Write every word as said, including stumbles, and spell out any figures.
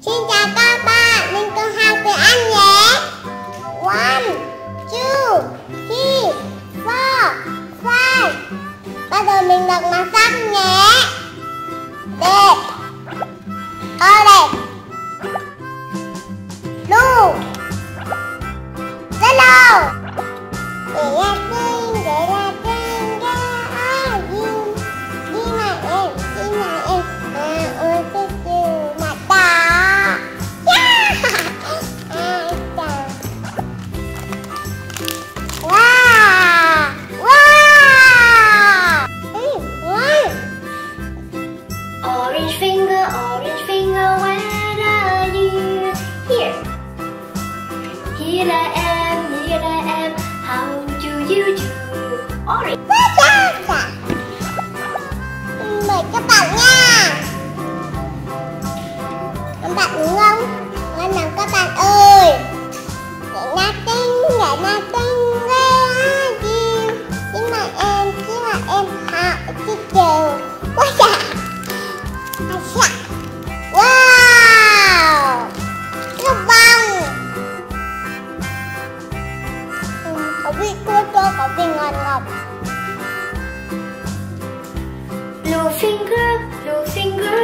Xin chào các bạn, mình tự học tiếng Anh nhé. One, two, three, four, five. Bây giờ mình đọc màu sắc nhé. Đẹp, to đẹp, blue, yellow. Để là tinh, để là tinh, để là gì? Đi mà em, đi mà em. À, ôi cái chữ mà đỏ. Yeah! À, chào. Wow! Wow! Ừ, wow! Orange finger, orange finger, where are you? Here. Here I am, here I am. How do you do? Orange. Mời các bạn nha. Các bạn đúng không? Ngon lắm các bạn ơi. Để na tinh, để na tinh, where are you? Nhưng mà em, chứ mà em học chứ đều. Quá dạ. Wow! Rất bông. Ừ, có vị chua chua, có vị ngọt ngọt. Blue finger, blue finger,